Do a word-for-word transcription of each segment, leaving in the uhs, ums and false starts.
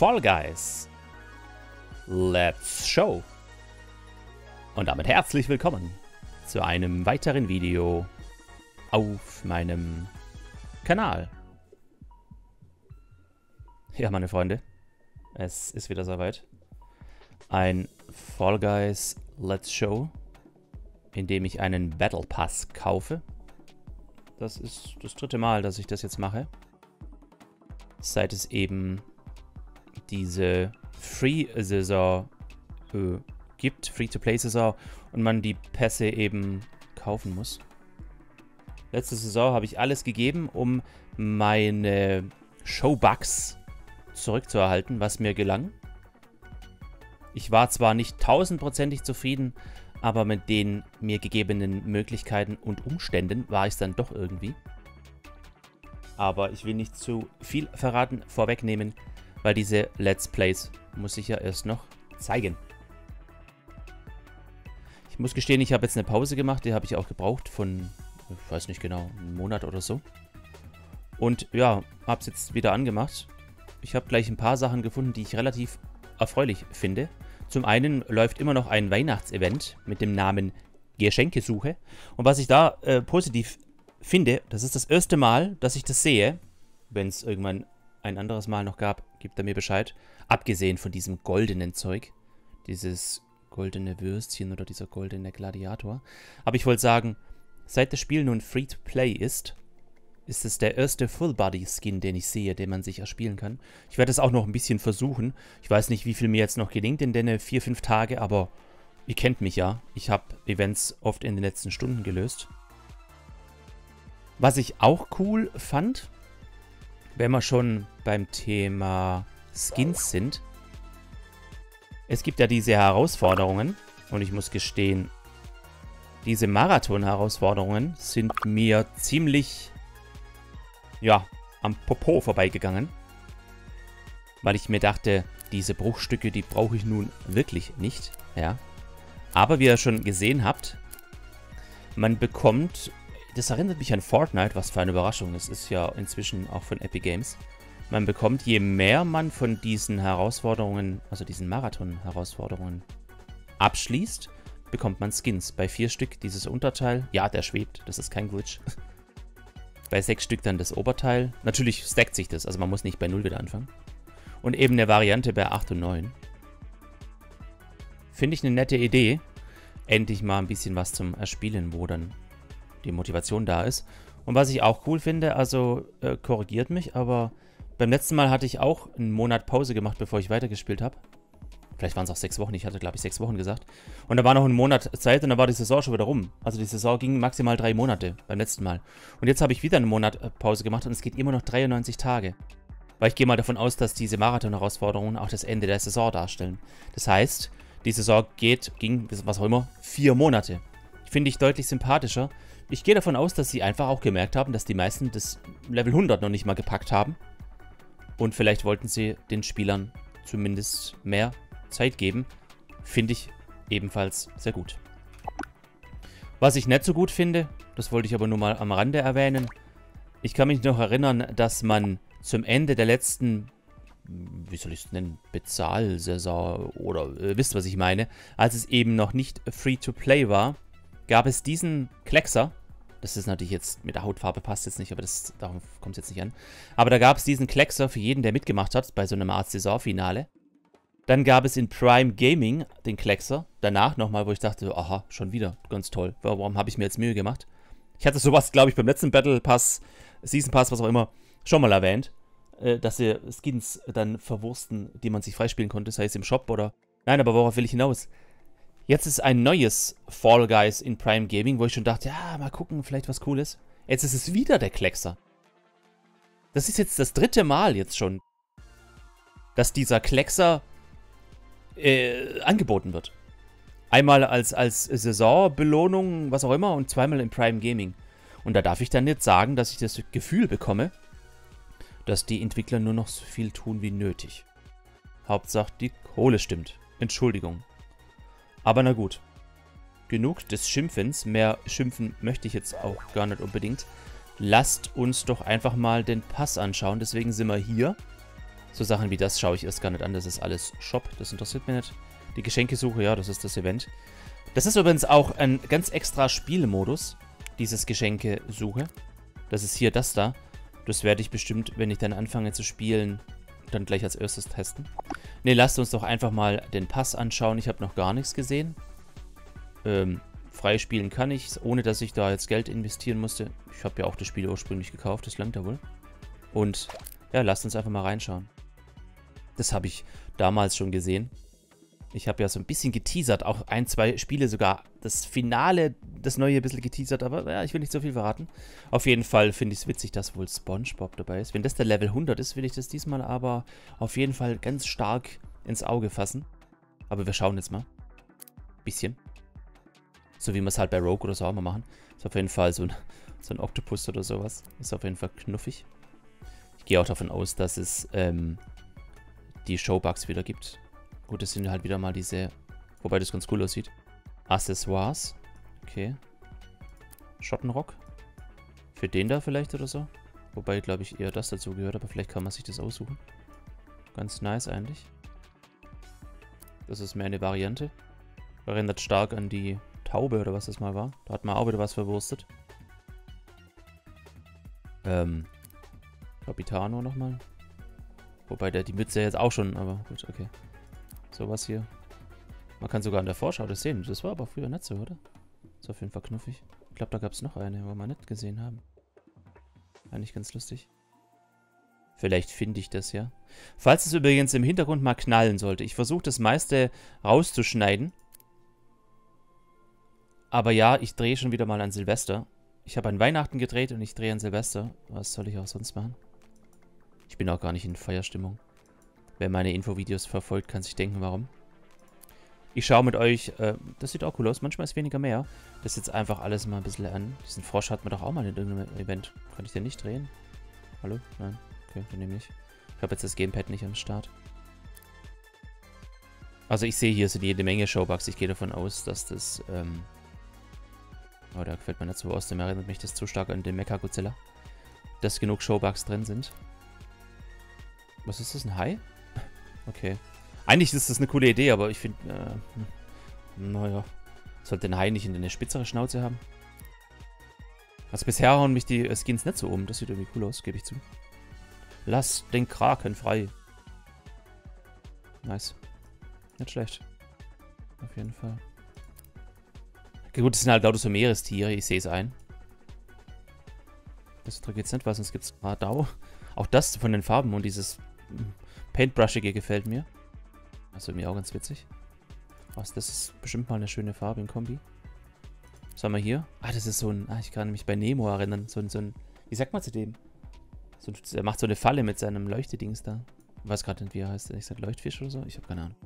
Fall Guys. Let's show. Und damit herzlich willkommen zu einem weiteren Video auf meinem Kanal. Ja, meine Freunde, es ist wieder soweit. Ein Fall Guys Let's Show, in dem ich einen Battle Pass kaufe. Das ist das dritte Mal, dass ich das jetzt mache. Seit es eben diese Free-Saison äh, gibt, Free-to-Play-Saison, und man die Pässe eben kaufen muss. Letzte Saison habe ich alles gegeben, um meine Showbugs zurückzuerhalten, was mir gelang. Ich war zwar nicht tausendprozentig zufrieden, aber mit den mir gegebenen Möglichkeiten und Umständen war ich es dann doch irgendwie. Aber ich will nicht zu viel verraten, vorwegnehmen, weil diese Let's Plays muss ich ja erst noch zeigen. Ich muss gestehen, ich habe jetzt eine Pause gemacht, die habe ich auch gebraucht von, ich weiß nicht genau, einem Monat oder so. Und ja, habe es jetzt wieder angemacht. Ich habe gleich ein paar Sachen gefunden, die ich relativ erfreulich finde. Zum einen läuft immer noch ein Weihnachtsevent mit dem Namen Geschenkesuche. Und was ich da äh, positiv finde, das ist das erste Mal, dass ich das sehe. Wenn es irgendwann ein anderes Mal noch gab, gibt er mir Bescheid. Abgesehen von diesem goldenen Zeug. Dieses goldene Würstchen oder dieser goldene Gladiator. Aber ich wollte sagen, seit das Spiel nun Free-to-Play ist, ist es der erste Full-Body-Skin, den ich sehe, den man sich erspielen kann. Ich werde es auch noch ein bisschen versuchen. Ich weiß nicht, wie viel mir jetzt noch gelingt in den vier, fünf Tage, aber ihr kennt mich ja. Ich habe Events oft in den letzten Stunden gelöst. Was ich auch cool fand, wenn wir schon beim Thema Skins sind. Es gibt ja diese Herausforderungen und ich muss gestehen, diese Marathon-Herausforderungen sind mir ziemlich, ja, am Popo vorbeigegangen. Weil ich mir dachte, diese Bruchstücke, die brauche ich nun wirklich nicht, ja. Aber wie ihr schon gesehen habt, man bekommt, das erinnert mich an Fortnite, was für eine Überraschung, es ist ja inzwischen auch von Epic Games. Man bekommt, je mehr man von diesen Herausforderungen, also diesen Marathon-Herausforderungen abschließt, bekommt man Skins. Bei vier Stück dieses Unterteil, ja, der schwebt, das ist kein Glitch. Bei sechs Stück dann das Oberteil. Natürlich stackt sich das, also man muss nicht bei null wieder anfangen. Und eben eine Variante bei acht und neun. Finde ich eine nette Idee. Endlich mal ein bisschen was zum Erspielen, wo dann die Motivation da ist. Und was ich auch cool finde, also äh, korrigiert mich, aber beim letzten Mal hatte ich auch einen Monat Pause gemacht, bevor ich weitergespielt habe. Vielleicht waren es auch sechs Wochen, ich hatte glaube ich sechs Wochen gesagt. Und da war noch ein Monat Zeit und dann war die Saison schon wieder rum. Also die Saison ging maximal drei Monate beim letzten Mal. Und jetzt habe ich wieder einen Monat Pause gemacht und es geht immer noch dreiundneunzig Tage. Weil ich gehe mal davon aus, dass diese Marathon-Herausforderungen auch das Ende der Saison darstellen. Das heißt, die Saison geht, ging, was auch immer, vier Monate. Finde ich deutlich sympathischer. Ich gehe davon aus, dass sie einfach auch gemerkt haben, dass die meisten das Level hundert noch nicht mal gepackt haben. Und vielleicht wollten sie den Spielern zumindest mehr Zeit geben. Finde ich ebenfalls sehr gut. Was ich nicht so gut finde, das wollte ich aber nur mal am Rande erwähnen. Ich kann mich noch erinnern, dass man zum Ende der letzten, wie soll ich es nennen, Bezahlsaison oder äh, wisst, was ich meine, als es eben noch nicht Free-to-Play war, gab es diesen Kleckser. Das ist natürlich jetzt, mit der Hautfarbe passt jetzt nicht, aber das, darauf kommt es jetzt nicht an. Aber da gab es diesen Kleckser für jeden, der mitgemacht hat, bei so einem Art Saisonfinale. Dann gab es in Prime Gaming den Kleckser. Danach nochmal, wo ich dachte, aha, schon wieder, ganz toll. Warum habe ich mir jetzt Mühe gemacht? Ich hatte sowas, glaube ich, beim letzten Battle Pass, Season Pass, was auch immer, schon mal erwähnt. Äh, dass sie Skins dann verwursten, die man sich freispielen konnte, sei es im Shop oder... Nein, aber worauf will ich hinaus? Jetzt ist ein neues Fall Guys in Prime Gaming, wo ich schon dachte, ja, mal gucken, vielleicht was Cooles. Jetzt ist es wieder der Kleckser. Das ist jetzt das dritte Mal jetzt schon, dass dieser Kleckser äh, angeboten wird. Einmal als, als Saisonbelohnung, was auch immer, und zweimal in Prime Gaming. Und da darf ich dann jetzt sagen, dass ich das Gefühl bekomme, dass die Entwickler nur noch so viel tun wie nötig. Hauptsache die Kohle stimmt. Entschuldigung. Aber na gut. Genug des Schimpfens. Mehr schimpfen möchte ich jetzt auch gar nicht unbedingt. Lasst uns doch einfach mal den Pass anschauen. Deswegen sind wir hier. So Sachen wie das schaue ich erst gar nicht an. Das ist alles Shop. Das interessiert mich nicht. Die Geschenkesuche, ja, das ist das Event. Das ist übrigens auch ein ganz extra Spielmodus, dieses Geschenkesuche. Das ist hier das da. Das werde ich bestimmt, wenn ich dann anfange zu spielen, dann gleich als erstes testen. Ne, lasst uns doch einfach mal den Pass anschauen. Ich habe noch gar nichts gesehen. Ähm, frei spielen kann ich, ohne dass ich da jetzt Geld investieren musste. Ich habe ja auch das Spiel ursprünglich gekauft, das langt ja wohl. Und ja, lasst uns einfach mal reinschauen. Das habe ich damals schon gesehen. Ich habe ja so ein bisschen geteasert, auch ein, zwei Spiele sogar. Das Finale, das neue ein bisschen geteasert, aber ja, ich will nicht so viel verraten. Auf jeden Fall finde ich es witzig, dass wohl SpongeBob dabei ist. Wenn das der Level hundert ist, will ich das diesmal aber auf jeden Fall ganz stark ins Auge fassen. Aber wir schauen jetzt mal. Bisschen. So wie wir es halt bei Rogue oder so auch mal machen. Ist auf jeden Fall so ein, so ein Oktopus oder sowas. Ist auf jeden Fall knuffig. Ich gehe auch davon aus, dass es ähm, die Showbugs wieder gibt. Gut, das sind halt wieder mal diese, wobei das ganz cool aussieht. Accessoires. Okay. Schottenrock. Für den da vielleicht oder so. Wobei, glaube ich, eher das dazu gehört, aber vielleicht kann man sich das aussuchen. Ganz nice eigentlich. Das ist mehr eine Variante. Erinnert stark an die Taube oder was das mal war. Da hat man auch wieder was verwurstet. Ähm. Capitano nochmal. Wobei der die Mütze jetzt auch schon, aber gut, okay. Sowas hier. Man kann sogar an der Vorschau das sehen. Das war aber früher nicht so, oder? Ist auf jeden Fall knuffig. Ich glaube, da gab es noch eine, wo wir nicht gesehen haben. Eigentlich ganz lustig. Vielleicht finde ich das ja. Falls es übrigens im Hintergrund mal knallen sollte. Ich versuche das meiste rauszuschneiden. Aber ja, ich drehe schon wieder mal an Silvester. Ich habe an Weihnachten gedreht und ich drehe an Silvester. Was soll ich auch sonst machen? Ich bin auch gar nicht in Feierstimmung. Wer meine Infovideos verfolgt, kann sich denken, warum. Ich schaue mit euch, äh, das sieht auch cool aus, manchmal ist weniger mehr. Das jetzt einfach alles mal ein bisschen an. Diesen Frosch hat man doch auch mal in irgendeinem Event. Kann ich den nicht drehen? Hallo? Nein? Okay, dann nehme ich. Ich habe jetzt das Gamepad nicht am Start. Also ich sehe hier sind jede Menge Showbugs. Ich gehe davon aus, dass das, ähm... oh, da gefällt mir nicht so aus. Dem erinnert mich das zu stark an den Mechagodzilla. Dass genug Showbugs drin sind. Was ist das, ein Hai? Okay. Eigentlich ist das eine coole Idee, aber ich finde, äh, naja, sollte ein Hai nicht eine spitzere Schnauze haben? Also bisher hauen mich die Skins nicht so um. Das sieht irgendwie cool aus, gebe ich zu. Lass den Kraken frei. Nice. Nicht schlecht. Auf jeden Fall. Okay, gut, das sind halt lauter so Meerestiere, ich sehe es ein. Das drückt jetzt nicht was, sonst gibt es Radau. Auch das von den Farben und dieses Paintbrushige gefällt mir. Also mir auch ganz witzig. Was, das ist bestimmt mal eine schöne Farbe in Kombi. Was haben wir hier? Ah, das ist so ein... Ah, ich kann mich bei Nemo erinnern. So ein... So ein wie sagt man zu dem? So, er macht so eine Falle mit seinem Leuchtedings da. Ich weiß gerade nicht, wie er heißt. Ich sag Leuchtfisch oder so? Ich habe keine Ahnung.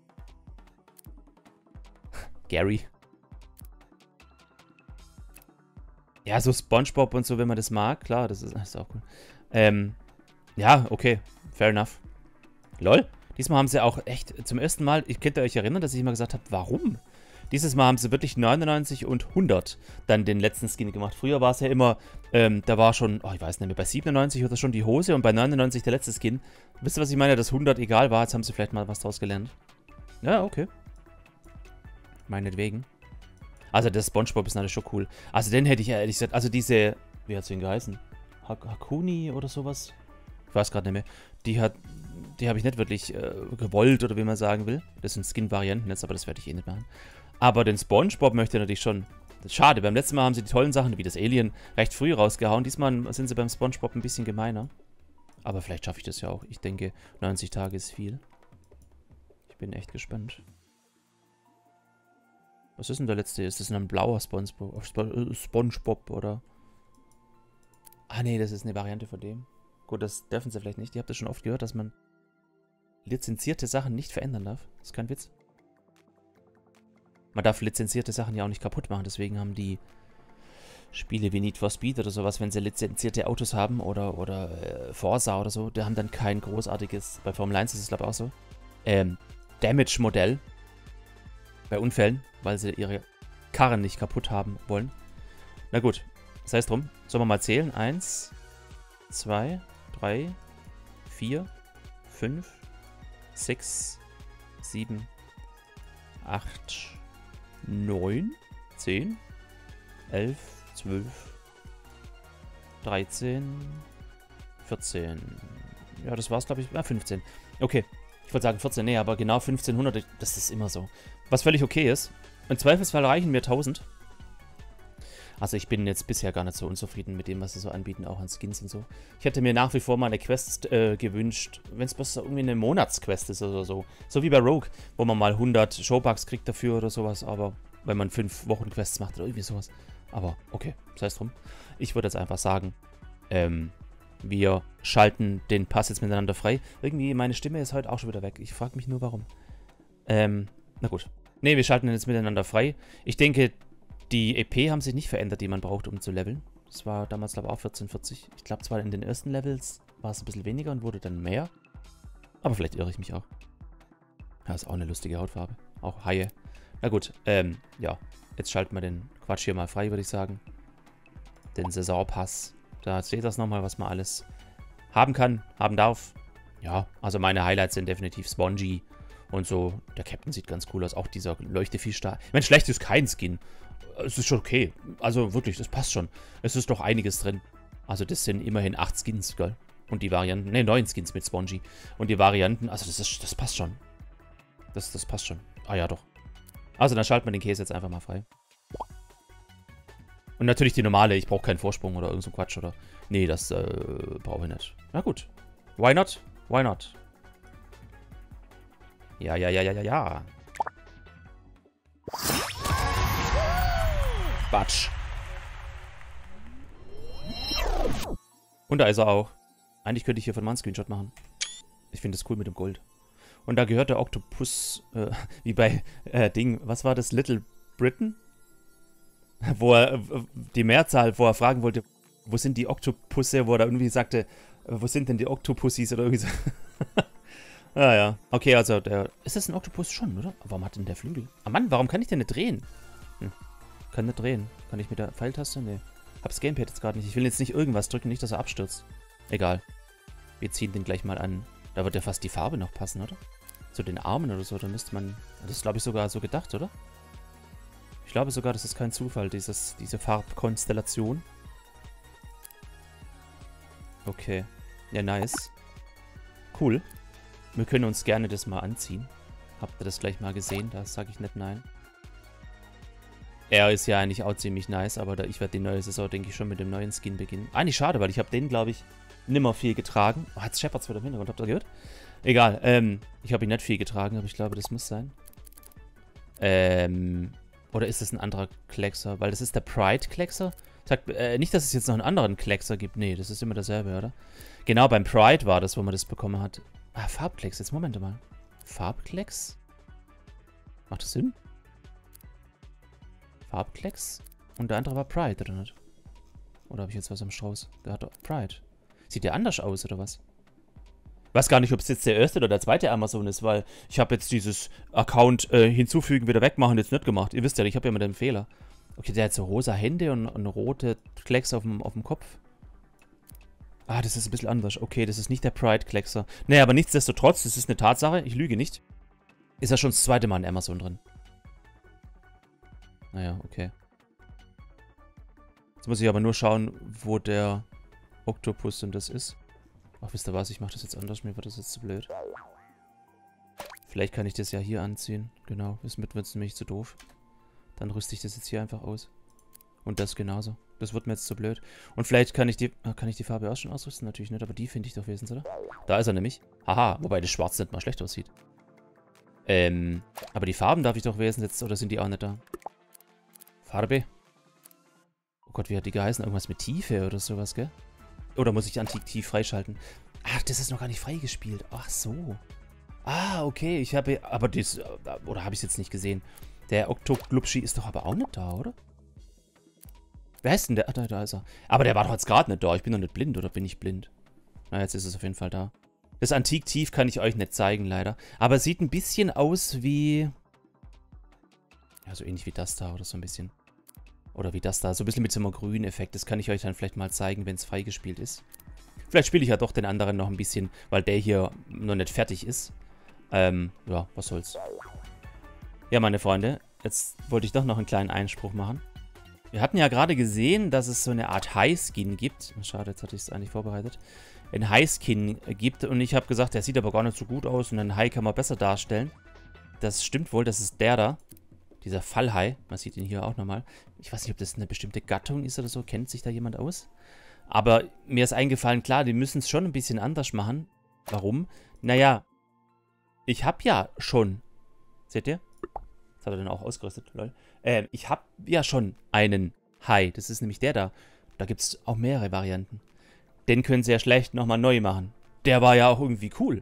Gary. Ja, so SpongeBob und so, wenn man das mag. Klar, das ist, das ist auch cool. Ähm... Ja, okay. Fair enough. Lol. Diesmal haben sie auch echt zum ersten Mal, ich könnte euch erinnern, dass ich immer gesagt habe, warum? Dieses Mal haben sie wirklich neunundneunzig und hundert dann den letzten Skin gemacht. Früher war es ja immer, ähm, da war schon, oh, ich weiß nicht mehr, bei siebenundneunzig oder schon die Hose und bei neunundneunzig der letzte Skin. Wisst ihr, was ich meine? Dass hundert egal war, jetzt haben sie vielleicht mal was draus gelernt. Ja, okay. Meinetwegen. Also der SpongeBob ist natürlich schon cool. Also den hätte ich ehrlich gesagt, also diese, wie hat sie ihn geheißen? Hak Hakuni oder sowas? Ich weiß gerade nicht mehr. Die hat, die habe ich nicht wirklich äh, gewollt oder wie man sagen will. Das sind Skin-Varianten jetzt, aber das werde ich eh nicht machen. Aber den SpongeBob möchte ich natürlich schon. Das ist schade. Beim letzten Mal haben sie die tollen Sachen wie das Alien recht früh rausgehauen. Diesmal sind sie beim SpongeBob ein bisschen gemeiner. Aber vielleicht schaffe ich das ja auch. Ich denke, neunzig Tage ist viel. Ich bin echt gespannt. Was ist denn der letzte? Ist das ein blauer SpongeBob, SpongeBob oder? Ah nee, das ist eine Variante von dem. Gut, das dürfen sie vielleicht nicht. Ihr habt das schon oft gehört, dass man lizenzierte Sachen nicht verändern darf. Das ist kein Witz. Man darf lizenzierte Sachen ja auch nicht kaputt machen. Deswegen haben die Spiele wie Need for Speed oder sowas, wenn sie lizenzierte Autos haben oder, oder äh, Forza oder so, die haben dann kein großartiges, bei Formel eins ist es glaube ich auch so, ähm, Damage-Modell bei Unfällen, weil sie ihre Karren nicht kaputt haben wollen. Na gut, sei es drum. Sollen wir mal zählen? Eins, zwei, drei, vier, fünf, sechs, sieben, acht, neun, zehn, elf, zwölf, dreizehn, vierzehn. Ja, das war's, glaube ich. Ja, fünfzehn. Okay. Ich wollte sagen vierzehn, nee, aber genau fünfzehnhundert, das ist immer so. Was völlig okay ist. Im Zweifelsfall reichen mir tausend. Also ich bin jetzt bisher gar nicht so unzufrieden mit dem, was sie so anbieten, auch an Skins und so. Ich hätte mir nach wie vor mal eine Quest äh, gewünscht, wenn es bloß irgendwie eine Monatsquest ist oder so. So wie bei Rogue, wo man mal hundert Showbucks kriegt dafür oder sowas, aber wenn man fünf Wochen Quests macht oder irgendwie sowas. Aber okay, sei es drum. Ich würde jetzt einfach sagen, ähm, wir schalten den Pass jetzt miteinander frei. Irgendwie, meine Stimme ist heute auch schon wieder weg. Ich frage mich nur, warum. Ähm, na gut. Ne, wir schalten den jetzt miteinander frei. Ich denke, die E P haben sich nicht verändert, die man braucht, um zu leveln. Das war damals, glaube ich, auch vierzehn vierzig. Ich glaube zwar in den ersten Levels war es ein bisschen weniger und wurde dann mehr. Aber vielleicht irre ich mich auch. Ja, ist auch eine lustige Hautfarbe. Auch Haie. Na gut, ähm, ja. Jetzt schalten wir den Quatsch hier mal frei, würde ich sagen. Den Saisonpass. Da seht ihr das nochmal, was man alles haben kann, haben darf. Ja, also meine Highlights sind definitiv Spongy und so. Der Captain sieht ganz cool aus. Auch dieser Leuchtefisch da. Ich meine, schlecht ist kein Skin. Es ist schon okay. Also wirklich, das passt schon. Es ist doch einiges drin. Also das sind immerhin acht Skins, gell? Und die Varianten, ne, neun Skins mit Spongy. Und die Varianten, also das ist, das passt schon. Das, das passt schon. Ah ja, doch. Also dann schalten wir den Käse jetzt einfach mal frei. Und natürlich die normale, ich brauche keinen Vorsprung oder irgend so Quatsch, oder? Nee, das äh, brauche ich nicht. Na gut. Why not? Why not? Ja, ja, ja, ja, ja, ja. Batsch. Und da ist er auch. Eigentlich könnte ich hier von mal einen Screenshot machen. Ich finde das cool mit dem Gold. Und da gehört der Oktopus, äh, wie bei äh, Ding, was war das? Little Britain? Wo er, die Mehrzahl, wo er fragen wollte, wo sind die Oktopusse, wo er da irgendwie sagte, wo sind denn die Oktopussis oder irgendwie so. Ah ja, okay, also der, ist das ein Oktopus schon, oder? Warum hat denn der Flügel? Ah Mann, warum kann ich den nicht drehen? Hm. Kann nicht drehen. Kann ich mit der Pfeiltaste? Nee. Hab's Gamepad jetzt gerade nicht. Ich will jetzt nicht irgendwas drücken, nicht, dass er abstürzt. Egal. Wir ziehen den gleich mal an. Da wird ja fast die Farbe noch passen, oder? Zu den Armen oder so, da müsste man... Das ist, glaube ich, sogar so gedacht, oder? Ich glaube sogar, das ist kein Zufall, dieses, diese Farbkonstellation. Okay. Ja, nice. Cool. Wir können uns gerne das mal anziehen. Habt ihr das gleich mal gesehen? Da sage ich nicht nein. Er ist ja eigentlich auch ziemlich nice, aber da, ich werde die neue Saison, denke ich, schon mit dem neuen Skin beginnen. Eigentlich schade, weil ich habe den, glaube ich, nimmer viel getragen. Oh, jetzt Shepherds wieder im Hintergrund, habt ihr gehört? Egal, ähm, ich habe ihn nicht viel getragen, aber ich glaube, das muss sein. Ähm... Oder ist das ein anderer Kleckser? Weil das ist der Pride-Kleckser. Sagt, äh, nicht, dass es jetzt noch einen anderen Kleckser gibt. Nee, das ist immer derselbe, oder? Genau, beim Pride war das, wo man das bekommen hat. Ah, Farbklecks. Jetzt Moment mal. Farbklecks? Macht das Sinn? Farbklecks? Und der andere war Pride, oder nicht? Oder habe ich jetzt was am Strauß? Der hat Pride. Sieht der anders aus, oder was? Ich weiß gar nicht, ob es jetzt der erste oder der zweite Amazon ist, weil ich habe jetzt dieses Account äh, hinzufügen, wieder wegmachen jetzt nicht gemacht. Ihr wisst ja, ich habe ja immer den Fehler. Okay, der hat so rosa Hände und, und rote Klecks auf dem, auf dem Kopf. Ah, das ist ein bisschen anders. Okay, das ist nicht der Pride-Kleckser. Nee, aber nichtsdestotrotz, das ist eine Tatsache, ich lüge nicht. Ist ja schon das zweite Mal in Amazon drin. Naja, okay. Jetzt muss ich aber nur schauen, wo der Oktopus denn das ist. Ach, wisst ihr was? Ich mache das jetzt anders. Mir wird das jetzt zu blöd. Vielleicht kann ich das ja hier anziehen. Genau. Das wird es nämlich zu doof. Dann rüste ich das jetzt hier einfach aus. Und das genauso. Das wird mir jetzt zu blöd. Und vielleicht kann ich die... Kann ich die Farbe auch schon ausrüsten? Natürlich nicht, aber die finde ich doch wesentlich, oder? Da ist er nämlich. Haha. Wobei das Schwarz nicht mal schlecht aussieht. Ähm... Aber die Farben darf ich doch wesentlich jetzt... Oder sind die auch nicht da? Farbe. Oh Gott, wie hat die geheißen? Irgendwas mit Tiefe oder sowas, gell? Oder muss ich Antik-Tief freischalten? Ach, das ist noch gar nicht freigespielt. Ach so. Ah, okay. Ich habe... Aber das... Oder habe ich es jetzt nicht gesehen? Der Octoglupschi ist doch aber auch nicht da, oder? Wer heißt denn der? Ach, da, da ist er. Aber der war doch jetzt gerade nicht da. Ich bin doch nicht blind, oder bin ich blind? Na, jetzt ist es auf jeden Fall da. Das Antik-Tief kann ich euch nicht zeigen, leider. Aber es sieht ein bisschen aus wie... Ja, so ähnlich wie das da, oder so ein bisschen. Oder wie das da. So ein bisschen mit so einem grünen Effekt. Das kann ich euch dann vielleicht mal zeigen, wenn es freigespielt ist. Vielleicht spiele ich ja doch den anderen noch ein bisschen, weil der hier noch nicht fertig ist. Ähm, ja, was soll's. Ja, meine Freunde, jetzt wollte ich doch noch einen kleinen Einspruch machen. Wir hatten ja gerade gesehen, dass es so eine Art High-Skin gibt. Schade, jetzt hatte ich es eigentlich vorbereitet. Ein High-Skin gibt und ich habe gesagt, der sieht aber gar nicht so gut aus und einen High kann man besser darstellen. Das stimmt wohl, das ist der da. Dieser Fallhai. Man sieht ihn hier auch nochmal. Ich weiß nicht, ob das eine bestimmte Gattung ist oder so. Kennt sich da jemand aus? Aber mir ist eingefallen, klar, die müssen es schon ein bisschen anders machen. Warum? Naja, ich habe ja schon... Seht ihr? Das hat er dann auch ausgerüstet, lol. Ähm, ich habe ja schon einen Hai. Das ist nämlich der da. Da gibt es auch mehrere Varianten. Den können sie ja schlecht nochmal neu machen. Der war ja auch irgendwie cool.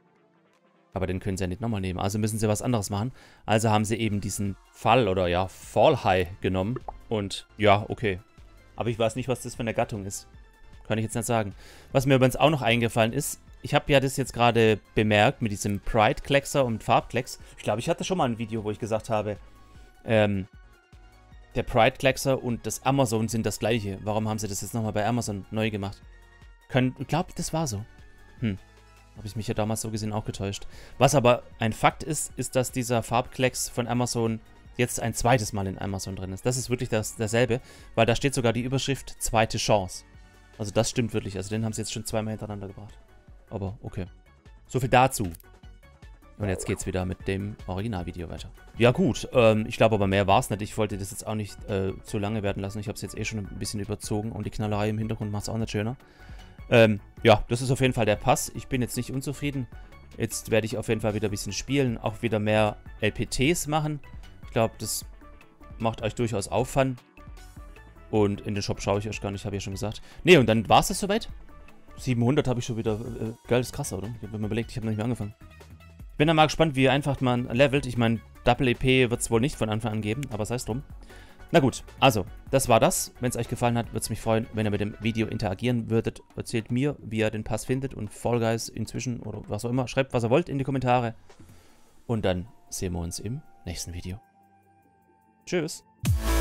Aber den können sie ja nicht nochmal nehmen. Also müssen sie was anderes machen. Also haben sie eben diesen Fall oder ja, Fallhai genommen. Und ja, okay. Aber ich weiß nicht, was das für eine Gattung ist. Kann ich jetzt nicht sagen. Was mir übrigens auch noch eingefallen ist, ich habe ja das jetzt gerade bemerkt mit diesem Pride-Kleckser und Farbklecks. Ich glaube, ich hatte schon mal ein Video, wo ich gesagt habe, ähm, der Pride-Kleckser und das Amazon sind das gleiche. Warum haben sie das jetzt nochmal bei Amazon neu gemacht? Ich glaube, das war so. Hm. Habe ich mich ja damals so gesehen auch getäuscht. Was aber ein Fakt ist, ist, dass dieser Farbklecks von Amazon jetzt ein zweites Mal in Amazon drin ist. Das ist wirklich das, dasselbe, weil da steht sogar die Überschrift zweite Chance. Also das stimmt wirklich. Also den haben sie jetzt schon zweimal hintereinander gebracht. Aber okay. So viel dazu. Und jetzt geht's wieder mit dem Originalvideo weiter. Ja gut, ähm, ich glaube aber mehr war es nicht. Ich wollte das jetzt auch nicht äh, zu lange werden lassen. Ich habe es jetzt eh schon ein bisschen überzogen und die Knallerei im Hintergrund macht es auch nicht schöner. Ähm, ja, das ist auf jeden Fall der Pass. Ich bin jetzt nicht unzufrieden. Jetzt werde ich auf jeden Fall wieder ein bisschen spielen. Auch wieder mehr L P Ts machen. Ich glaube, das macht euch durchaus Aufwand. Und in den Shop schaue ich euch gar nicht, habe ich ja schon gesagt. Ne, und dann war es das soweit. siebenhundert habe ich schon wieder. Äh, geil, das ist krass, oder? Ich habe mir überlegt, ich habe noch nicht mehr angefangen. Ich bin dann mal gespannt, wie einfach man levelt. Ich meine, Double E P wird es wohl nicht von Anfang an geben, aber sei es drum. Na gut, also, das war das. Wenn es euch gefallen hat, würde es mich freuen, wenn ihr mit dem Video interagieren würdet. Erzählt mir, wie ihr den Pass findet und Fall Guys inzwischen oder was auch immer. Schreibt, was ihr wollt in die Kommentare. Und dann sehen wir uns im nächsten Video. Tschüss.